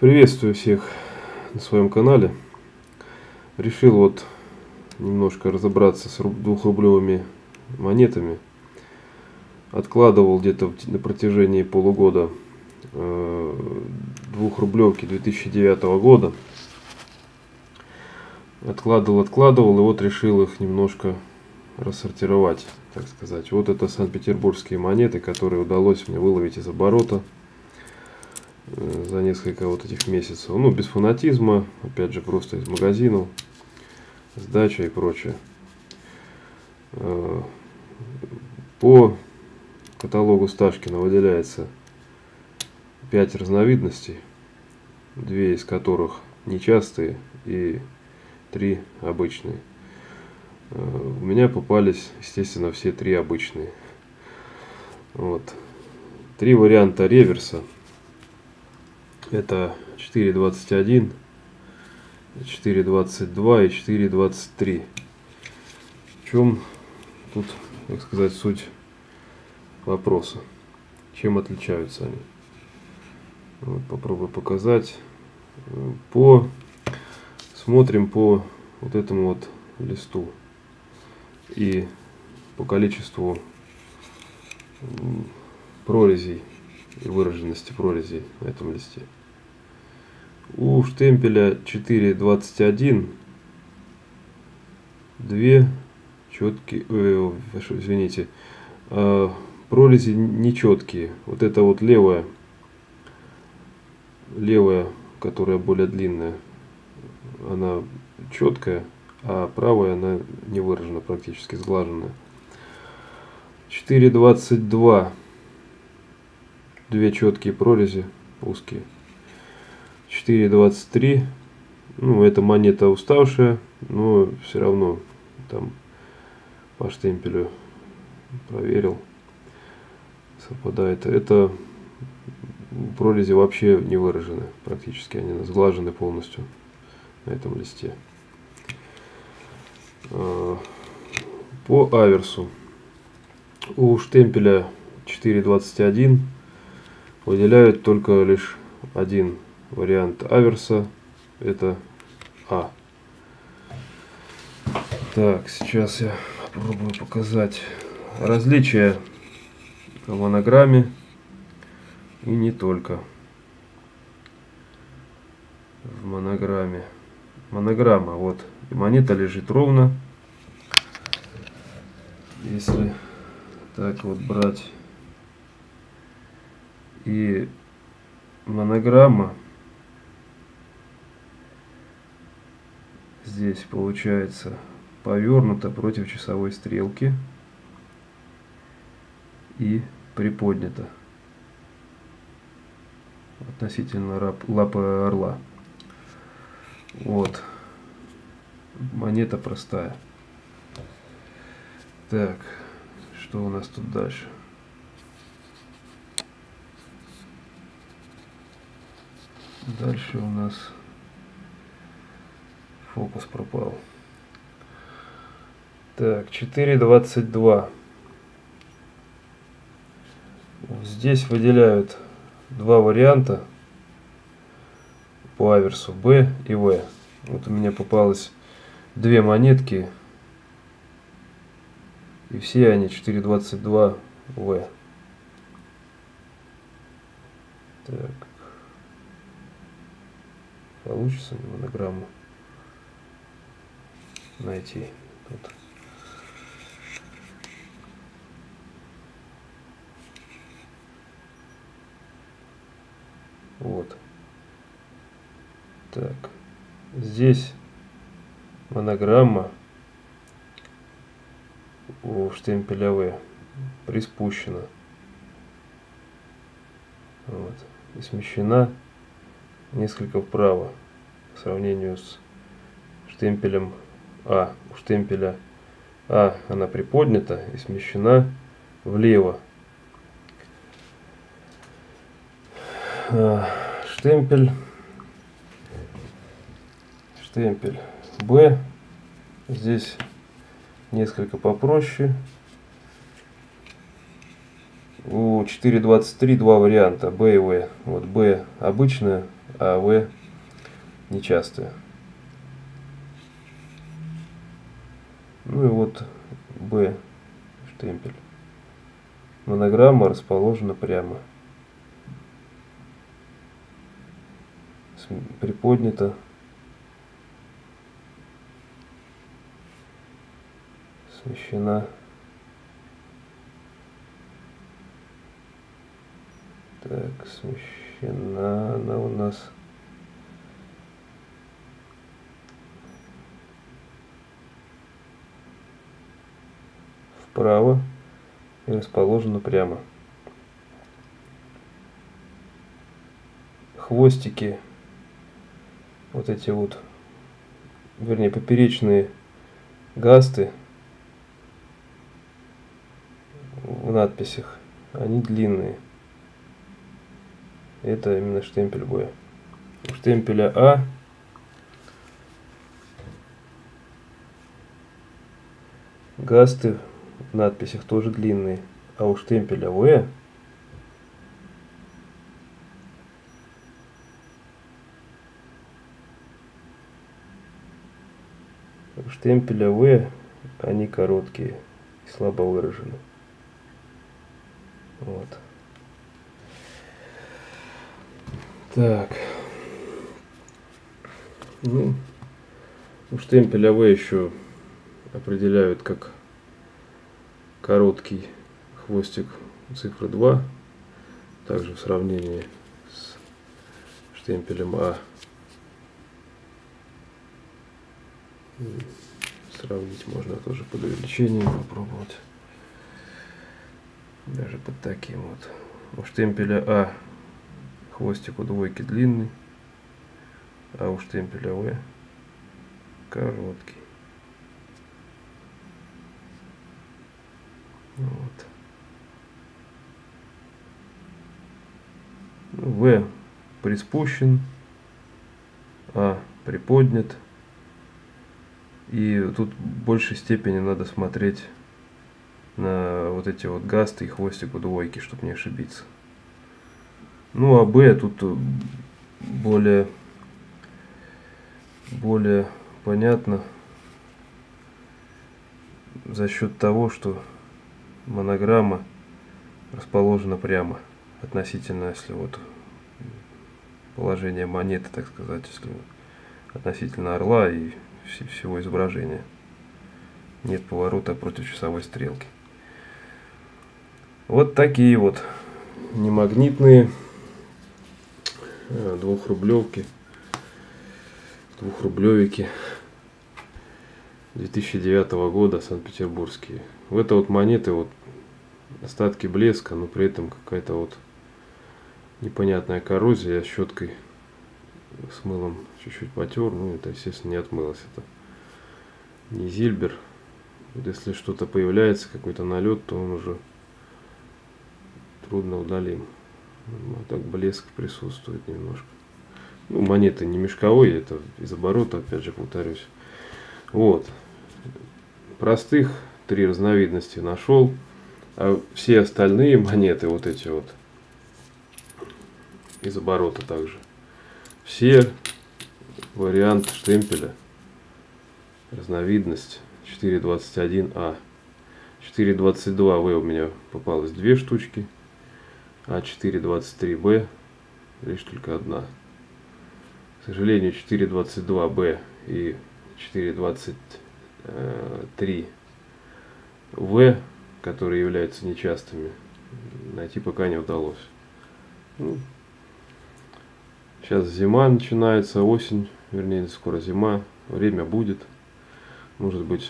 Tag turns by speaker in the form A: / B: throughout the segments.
A: Приветствую всех на своем канале. Решил вот немножко разобраться с двухрублевыми монетами. Откладывал где-то на протяжении полугода двухрублевки 2009 года. Откладывал, и вот решил их немножко рассортировать, так сказать. Вот это санкт-петербургские монеты, которые удалось мне выловить из оборота за несколько вот этих месяцев. Ну, без фанатизма, опять же, просто из магазинов, сдача и прочее. По каталогу Сташкина выделяется 5 разновидностей, 2 из которых нечастые и 3 обычные. У меня попались, естественно, все 3 обычные. Вот. 3 варианта реверса. Это 4.21, 4.22 и 4.23. В чем тут, так сказать, суть вопроса? Чем отличаются они? Вот, попробую показать. Смотрим по вот этому вот листу и по количеству прорезей и выраженности прорезей на этом листе. У штемпеля 4.21 2 четкие, извините, прорези нечеткие. Вот это вот левая, которая более длинная, она четкая, а правая она не выражена, практически сглаженная. 4.22 2 четкие прорези, узкие. 4.23, ну, это монета уставшая, но все равно там по штемпелю проверил, совпадает. Это прорези вообще не выражены, практически они сглажены полностью на этом листе. По аверсу у штемпеля 4.21 выделяют только лишь один вариант аверса, это А. Так, сейчас я попробую показать различия в монограмме и не только в монограмме. Монограмма, вот, монета лежит ровно. Если так вот брать, и монограмма здесь получается повернута против часовой стрелки и приподнята относительно лапы орла. Вот, монета простая. Так, что у нас тут дальше? Дальше у нас фокус пропал. Так, 4.22. Здесь выделяют 2 варианта по аверсу, Б и В. Вот у меня попалось 2 монетки, и все они 4.22 В. Так, получится монограмму найти тут. Вот. Так, здесь монограмма у штемпеля В приспущена. Вот. И смещена несколько вправо по сравнению с штемпелем А. У штемпеля А она приподнята и смещена влево. Штемпель Б здесь несколько попроще. У 4.23 два варианта, Б и В. Вот Б обычная, а В нечастая. Ну и вот Б штемпель. Монограмма расположена прямо. Приподнята. Смещена. Так, смещена она у нас. Вправо и расположена прямо. Хвостики, вот эти вот, вернее, поперечные гасты в надписях, они длинные. Это именно штемпель Б. У штемпеля А гасты в надписях тоже длинные, а у штемпеля В они короткие и слабо выражены. Вот. Так. Ну, у штемпеля В еще определяют как короткий хвостик цифры 2, также в сравнении с штемпелем А. Сравнить можно тоже под увеличением, попробовать. Даже под таким вот. У штемпеля А хвостик у двойки длинный, а у штемпеля В короткий. Вот. В приспущен, А приподнят. И тут в большей степени надо смотреть на вот эти вот гасты и хвостик у двойки, чтобы не ошибиться. Ну а Б тут более понятно за счет того, что монограмма расположена прямо относительно, если вот положение монеты, так сказать, если относительно орла и всего изображения. Нет поворота против часовой стрелки. Вот такие вот немагнитные двухрублевки, двухрублевики 2009 года, санкт-петербургские. В это вот монеты вот остатки блеска, но при этом какая-то вот непонятная коррозия. Я щеткой с мылом чуть-чуть потер, ну это естественно не отмылось, это не зильбер. Вот если что-то появляется, какой-то налет, то он уже трудно удалим. А так блеск присутствует немножко. Ну, монеты не мешковые, это из оборота, опять же повторюсь. Вот. Простых 3 разновидности нашел, а все остальные монеты, вот эти вот, из оборота также. Все вариант штемпеля, разновидность 421А. 422В у меня попалось 2 штучки, а 423Б лишь только одна. К сожалению, 422Б и 423В, которые являются нечастыми, найти пока не удалось. Ну, сейчас зима начинается, осень, вернее, скоро зима, время будет. Может быть,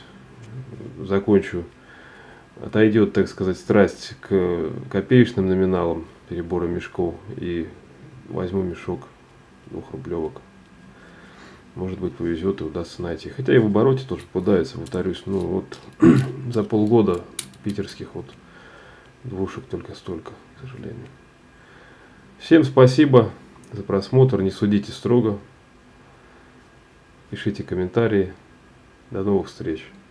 A: отойдет, так сказать, страсть к копеечным номиналам перебора мешков и возьму мешок двухрублевок. Может быть, повезет и удастся найти. Хотя и в обороте тоже попадается, повторюсь, ну вот за полгода питерских вот двушек только столько, к сожалению. Всем спасибо за просмотр, не судите строго, пишите комментарии, до новых встреч.